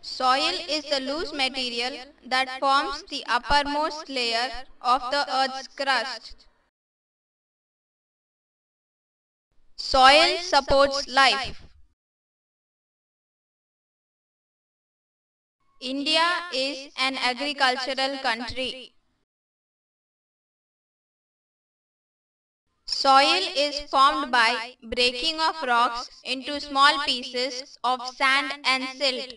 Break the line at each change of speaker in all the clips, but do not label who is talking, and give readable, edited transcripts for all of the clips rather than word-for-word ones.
Soil is the loose material that forms the uppermost layer of the Earth's crust. Soil supports life. India is an agricultural country. Soil is formed by breaking of rocks into small pieces of sand and silt.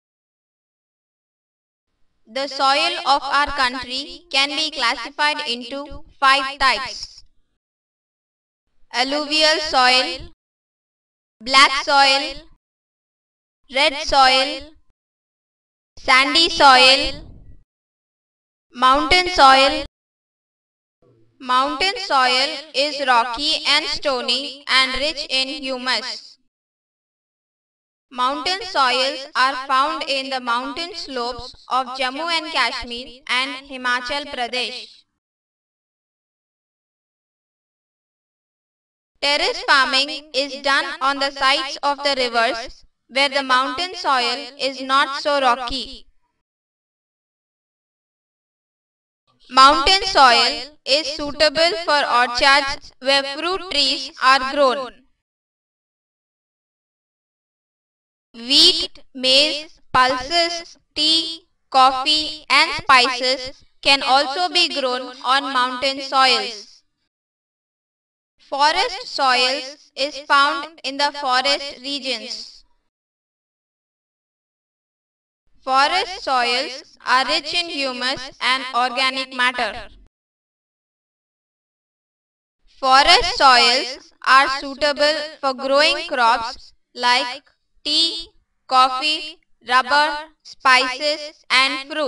The soil of our country can be classified into 5 types: alluvial soil, black soil, red soil, sandy soil, mountain soil. Mountain soil is rocky and stony and rich in humus. Mountain soils are found in the mountain slopes of Jammu and Kashmir and Himachal Pradesh. Terrace farming is done on the sides of the rivers where the mountain soil is not so rocky. Mountain soil is suitable for orchards where fruit trees are grown. Wheat, maize, pulses, tea, coffee and spices can also be grown on mountain soils. Forest soils is found in the forest regions. Forest soils are rich in humus and organic matter. Forest soils are suitable for growing crops like tea, coffee, rubber, spices and fruit.